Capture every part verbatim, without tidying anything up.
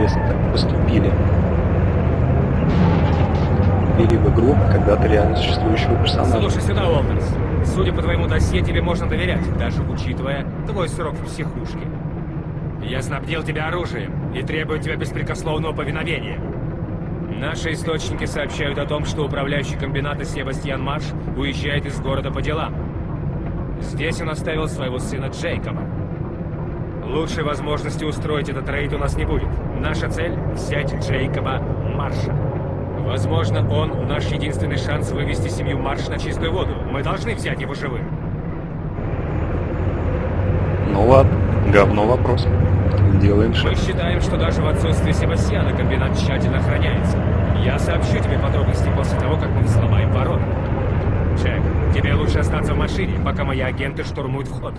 интересно так поступили. Ввели в игру когда-то реально существующего персонажа. Слушай сюда, Уолтерс. Судя по твоему досье, тебе можно доверять, даже учитывая твой срок в психушке. Я снабдил тебя оружием и требую от тебя беспрекословного повиновения. Наши источники сообщают о том, что управляющий комбината Себастьян Марш уезжает из города по делам. Здесь он оставил своего сына Джейкоба. Лучшей возможности устроить этот рейд у нас не будет. Наша цель — взять Джейкоба Марша. Возможно, он наш единственный шанс вывести семью Марш на чистую воду. Мы должны взять его живым. Ну ладно, говно вопрос. Делаем шаг. Мы считаем, что даже в отсутствии Себастьяна комбинат тщательно охраняется. Я сообщу тебе подробности после того, как мы взломаем ворота. Джек, тебе лучше остаться в машине, пока мои агенты штурмуют вход.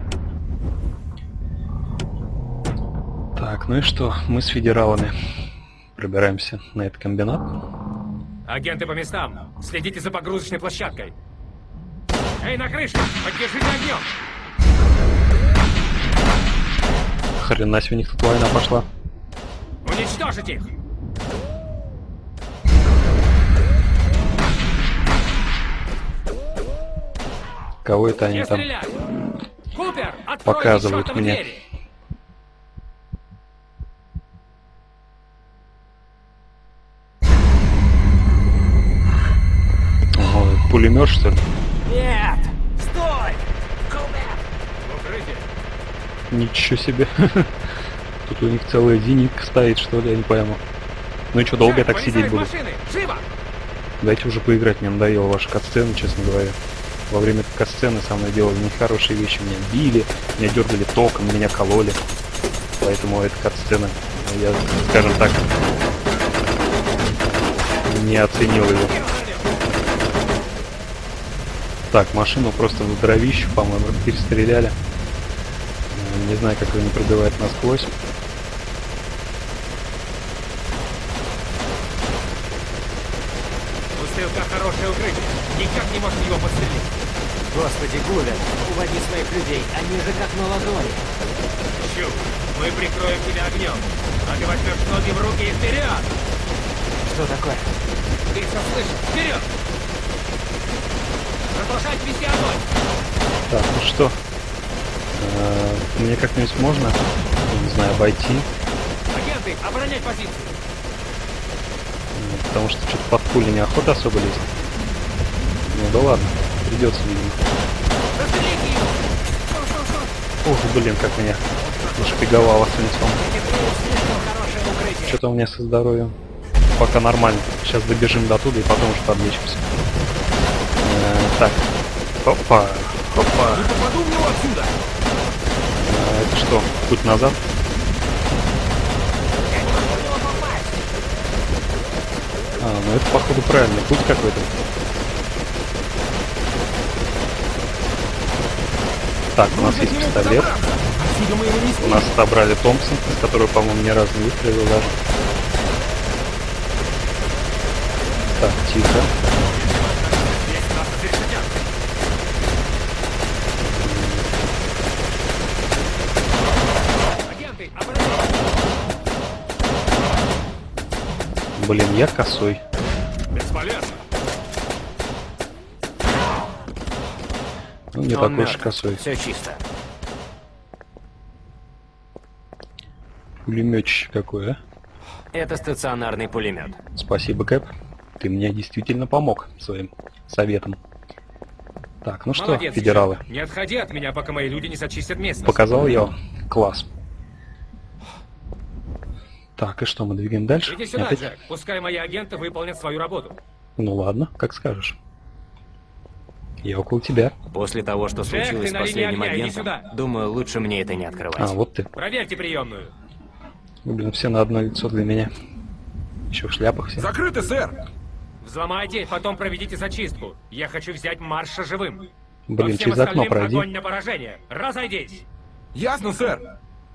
Так, ну и что? Мы с федералами пробираемся на этот комбинат. Агенты по местам. Следите за погрузочной площадкой. Эй, на крыше! Поддержите огнем! Хрена себе, у них тут война пошла. Уничтожить их! Кого это они Не там стрелять! Купер, открой показывают чертовы мне? двери! Ого, пулемет, что ли? Нет! Стой! Купер! Укрытие! Ничего себе. Тут у них целая зенитка стоит, что ли, я не пойму. Ну и что, долго я так Вылезай сидеть из буду? машины! Живо! Дайте уже поиграть, мне надоело ваши катсцены, честно говоря. Во время этой катсцены со мной делали нехорошие вещи. Меня били, меня дергали током, меня кололи. Поэтому эта катсцена, я, скажем так, не оценил ее. Так, машину просто в дровище, по-моему, перестреляли. Не знаю, как его не пробивает насквозь. Пустылка — хорошее укрытие. Никак не можешь его подстрелить. Господи, Гувер, уводи своих людей, они же как на ладони. Щу, мы прикроем тебя огнем. А ты возьмешь ноги в руки и вперед! Что такое? Ты все слышишь? Вперед! Продолжать вести огонь! Так, ну что? Э, Мне как-нибудь можно, не знаю, обойти? Агенты, оборонять позицию! Потому что что-то под пули неохота особо лезть. Ну да ладно, придется, видимо. Застрелите его! Ух, блин, как меня нашпиговало свинцом. Слишком хорошее укрытие. Что-то у меня со здоровьем. Пока нормально. Сейчас добежим до туда и потом уже подлечимся. Э, так. Опа. Опа. Не попаду в него отсюда! Э, это что? Путь назад? А, ну это походу правильный путь какой-то. Так, у нас есть пистолет. Отсюда мы его не У снимем. нас отобрали Томпсон, из которого, по-моему, ни разу не выстрелил даже. Так, тихо. Здесь нас изрешетят. Агенты, оборонять! Блин, я косой. Бесполезно. Ну, не Он такой уж мертв. косой. Все чисто. Пулеметчик какой, а? Это стационарный пулемет. Спасибо, Кэп. Ты мне действительно помог своим советом. Так, ну что, Молодец, федералы, Джек. Не отходи от меня, пока мои люди не зачистят местность. показал я вам класс. Так, и что, мы двигаем дальше? Иди сюда, Опять? Джек. Пускай мои агенты выполнят свою работу. Ну ладно, как скажешь. Я около тебя. После того, что Джек, случилось ты с на линии последним огня, иди агентом, сюда. думаю, лучше мне это не открывать. А, вот ты. Проверьте приемную. Вы, блин, все на одно лицо для меня. Еще в шляпах все. Закрыто, сэр! Взломайте, потом проведите зачистку. Я хочу взять Марша живым. По Блин, всем через окно остальным пройди. огонь на поражение. Разойдись. Ясно, сэр!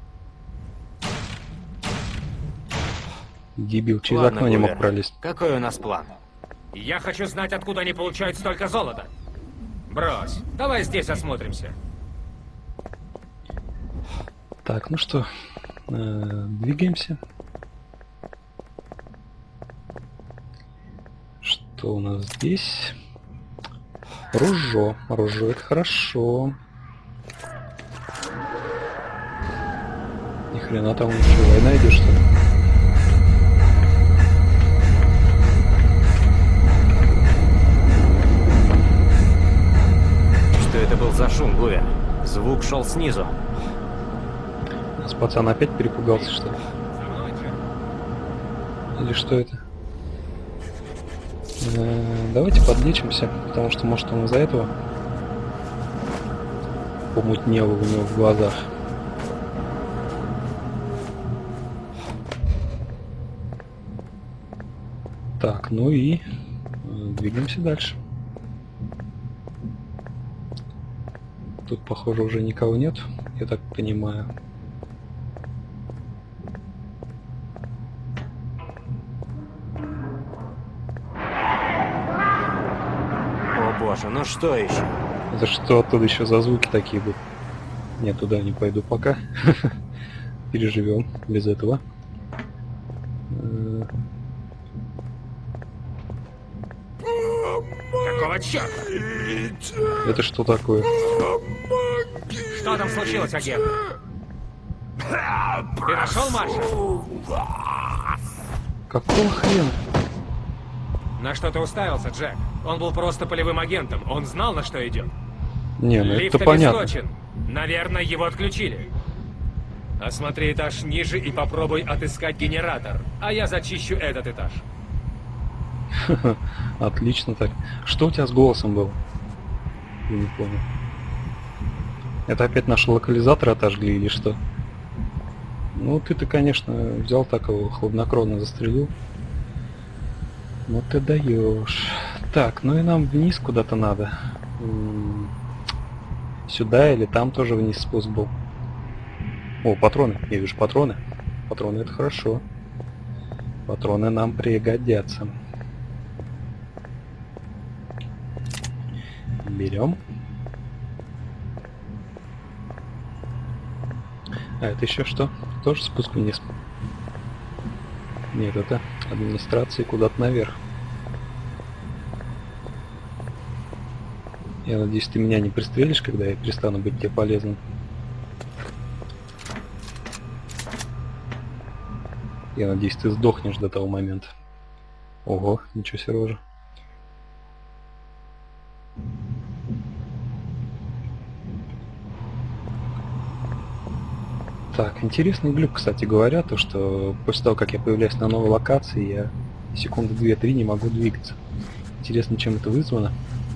Дебил, через Ладно, окно не мог Гувер, пролезть. какой у нас план? Я хочу знать, откуда они получают столько золота. Брось. Давай здесь осмотримся. Так, ну что, э, двигаемся. Что у нас здесь? Ружо. Ружо — это хорошо. Ни хрена там ничего. Война идет, что ли? Что это был за шум, Гувер? Звук шел снизу. Нас пацан опять перепугался, что ли? Или что это? Э, давайте подлечимся, потому что, может, он из-за этого помутнело у него в глазах. Так, ну и двигаемся дальше. Тут, похоже, уже никого нет, я так понимаю. О боже, ну что еще? За что оттуда еще за звуки такие будут? Нет, туда не пойду пока. Переживем без этого. Какого черта? Это что такое? Что там случилось, агент? Ты нашел Марша? Какого хрена? На что ты уставился, Джек? Он был просто полевым агентом. Он знал, на что идет. Не, ну Лифт это понятно. обесточен. Наверное, его отключили. Осмотри этаж ниже и попробуй отыскать генератор. А я зачищу этот этаж. Отлично так. Что у тебя с голосом было? Я не понял. Это опять наши локализаторы отожгли или что? Ну ты-то, конечно, взял так его, хладнокровно застрелил. Ну ты даешь. Так, ну и нам вниз куда-то надо. М-м- Сюда или там тоже вниз спуск был. О, патроны. Я вижу патроны. Патроны — это хорошо. Патроны нам пригодятся. Берем. А это еще что? Тоже спуск вниз? Нет, это администрации куда-то наверх. Я надеюсь, ты меня не пристрелишь, когда я перестану быть тебе полезным. Я надеюсь, ты сдохнешь до того момента. Ого, ничего себе рожа. Так, интересный глюк, кстати говоря, то что после того, как я появляюсь на новой локации, я секунды две-три не могу двигаться. Интересно, чем это вызвано.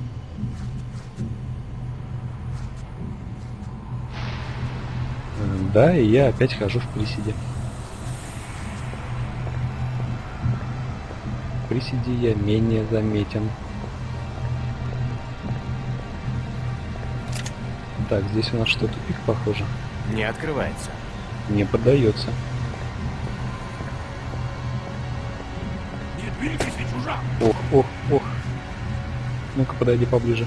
Да, и я опять хожу в приседе. В приседе я менее заметен. Так, здесь у нас что, тупик, похоже? Не открывается. Не поддается. Не двигайся, чужак! Ох, ох, ох. Ну-ка, подойди поближе.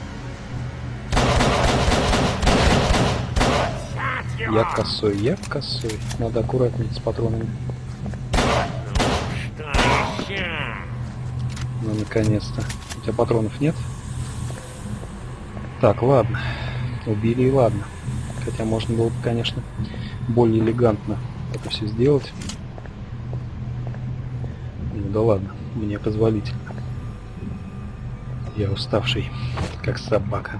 Я косой, я косой. Надо аккуратнее с патронами. Ну, наконец-то. У тебя патронов нет? Так, ладно. Убили и ладно. Хотя можно было бы, конечно, более элегантно это все сделать. Ну да ладно, мне позволительно. Я уставший, как собака.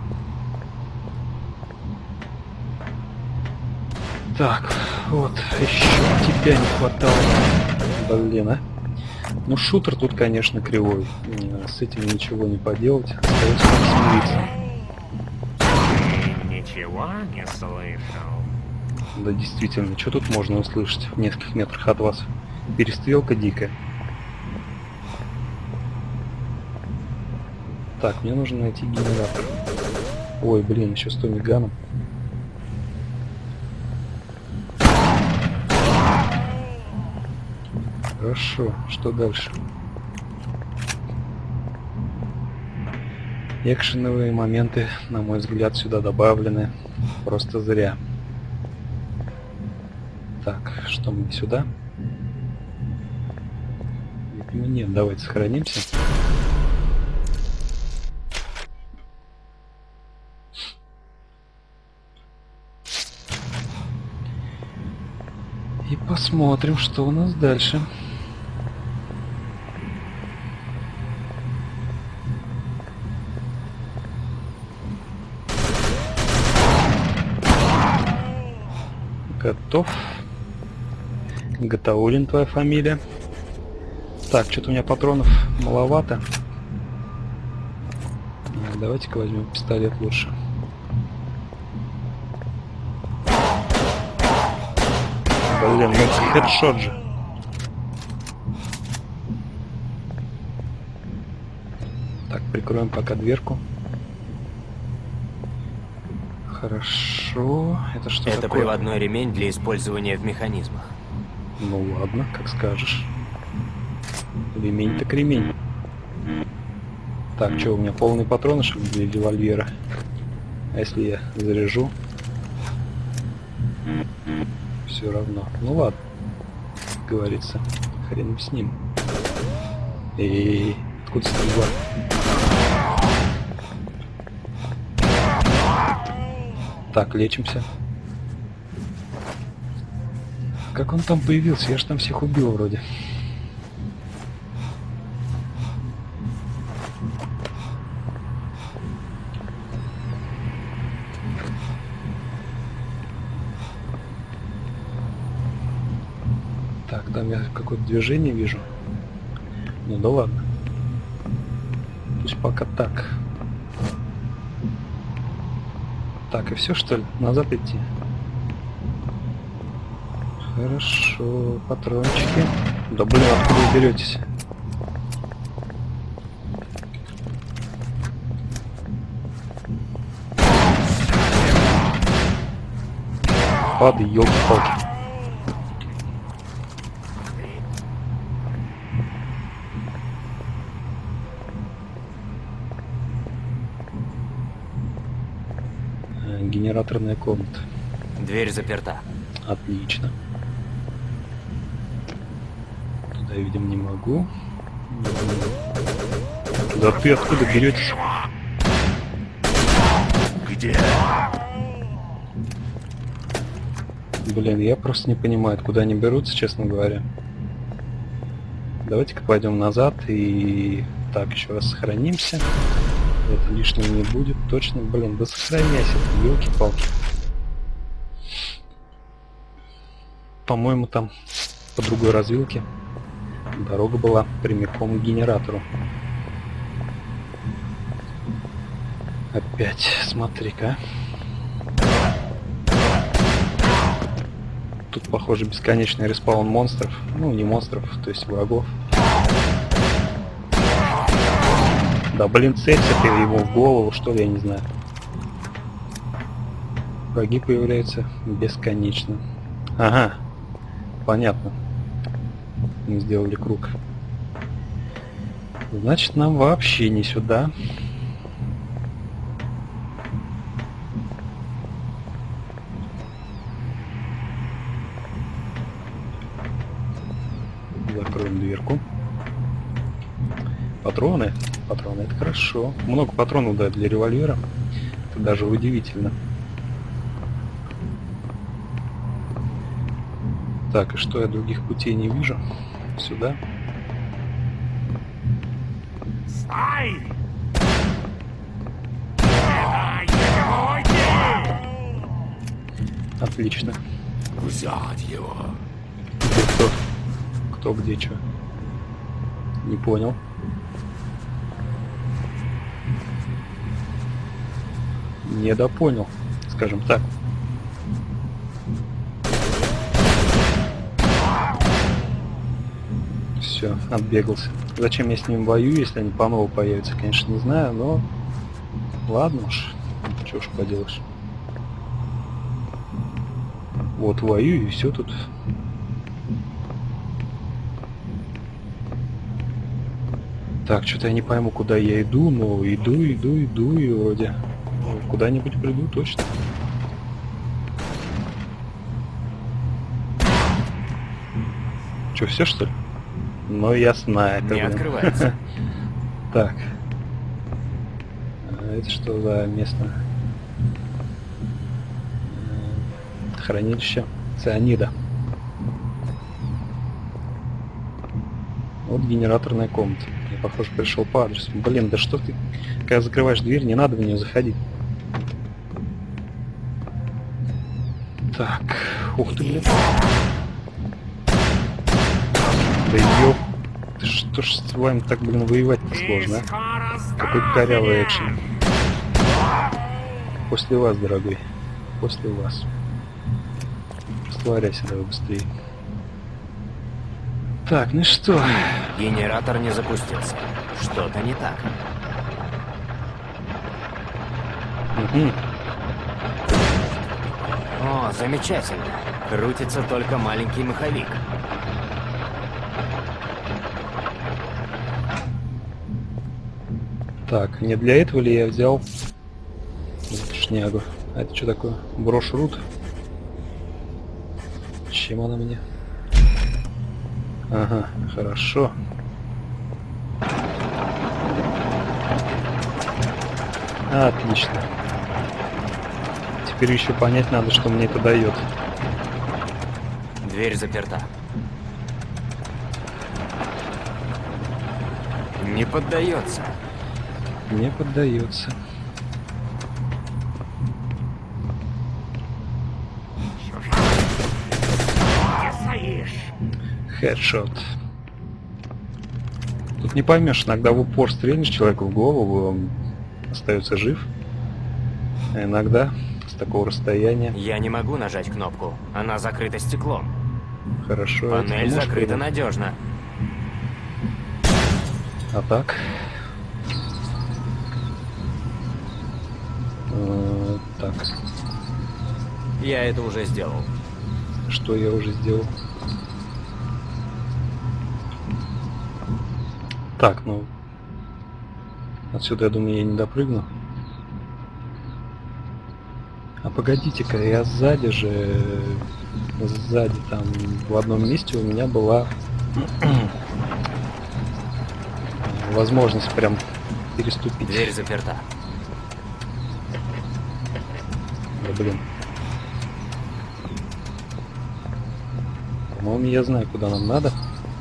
Так, вот, еще тебя не хватало. Блин, а. Ну, шутер тут, конечно, кривой. С этим ничего не поделать. Остается смириться. Ничего не слышал. Да, действительно, что тут можно услышать в нескольких метрах от вас? Перестрелка дикая. Так, мне нужно найти генератор. Ой, блин, еще с томиганом. Хорошо, что дальше? Экшеновые моменты, на мой взгляд, сюда добавлены просто зря. Так, что мы сюда? Нет, давайте сохранимся. И посмотрим, что у нас дальше. Готов. Готовулин твоя фамилия. Так, что-то у меня патронов маловато. Давайте-ка возьмем пистолет лучше. Блин, ну хедшот же. Так, прикроем пока дверку. Хорошо. Это что Это такое? приводной ремень для использования в механизмах. Ну ладно, как скажешь. Ремень так ремень. Так, что, у меня полный патронышек для револьвера. А если я заряжу? Все равно. Ну ладно. Как говорится. Хрен с ним. Эй, откуда стрельба? Так, лечимся. Как он там появился? Я ж там всех убил вроде. Так, там я какое-то движение вижу. Ну да ладно. Пусть пока так. Так, и все, что ли? Назад идти? Хорошо, патрончики. Да блин, откуда вы беретесь? Падай, елки-палки. Генераторная комната. Дверь заперта. Отлично. Туда я, видимо, не могу. Да ты откуда беретесь? Где? Блин, я просто не понимаю, откуда они берутся, честно говоря. Давайте-ка пойдем назад и... Так, еще раз сохранимся. Это лишнего не будет, точно. Блин, да сохраняйся, елки-палки. По-моему, там по другой развилке дорога была прямиком к генератору. Опять, смотри-ка. Тут, похоже, бесконечный респаун монстров. Ну, не монстров, то есть врагов. Да блин, целься ты ему в голову, что ли, я не знаю. Враги появляются бесконечно. Ага, понятно. Мы сделали круг. Значит, нам вообще не сюда. Закроем дверку. Патроны. Патроны, это хорошо. Много патронов дают для револьвера. Это даже удивительно. Так, и что, я других путей не вижу? Сюда. Стой! Отлично. Взять его. Где кто? Кто где что? Не понял. Недопонял, скажем так. Все, отбегался. Зачем я с ним воюю, если они по новому появятся, конечно, не знаю, но ладно уж, что уж поделаешь. Вот воюю и все тут. Так, что-то я не пойму, куда я иду, но иду, иду, иду и вроде куда-нибудь приду точно. Че, все что ли? Ну я снайпер. Не открывается. Так. Это что за место? Хранилище цианида. Вот генераторная комната. Я, похоже, пришел по адресу. Блин, да что ты... Когда закрываешь дверь, не надо в нее заходить. Так, ух ты, блин. Да ёп. Да что ж с вами так, блин, воевать-то сложно, а? Какой корявый экшен. После вас, дорогой. После вас. Растворяйся давай быстрее. Так, ну что? Генератор не запустился. Что-то не так. Угу. О, замечательно. Крутится только маленький маховик. Так, не для этого ли я взял шнягу? А это что такое? Брошь-рут? Чем она мне? Ага, хорошо. Отлично. Теперь еще понять надо, что мне это дает. Дверь заперта. Не поддается. Не поддается. Хедшот. Тут не поймешь, иногда в упор стрельнешь человеку в голову, он остается жив. А иногда с такого расстояния. Я не могу нажать кнопку. Она закрыта стеклом. Хорошо. Панель закрыта надежно. А так? Э, так. Я это уже сделал. Что я уже сделал? Так, ну... Отсюда, я думаю, я не допрыгну. А погодите-ка, я сзади же... Сзади там в одном месте у меня была... возможность прям переступить. Дверь заперта. Да блин. По-моему, я знаю, куда нам надо.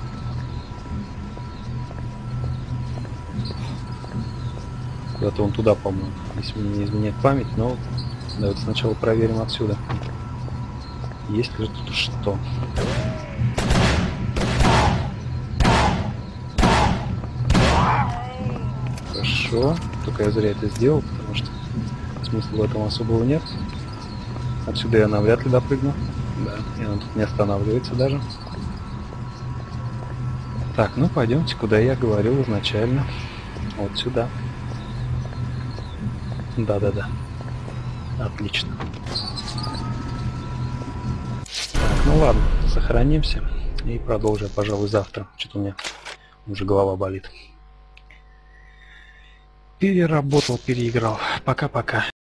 Куда-то он туда, по-моему, если мне не изменяет память, но давайте сначала проверим отсюда. Есть ли тут что? Хорошо. Только я зря это сделал, потому что смысла в этом особого нет. Отсюда я навряд ли допрыгну. Да, и он тут не останавливается даже. Так, ну пойдемте, куда я говорил изначально. Вот сюда. Да-да-да. Отлично. Так, ну ладно, сохранимся и продолжим, пожалуй, завтра. Что-то у меня уже голова болит. Переработал, переиграл. Пока-пока.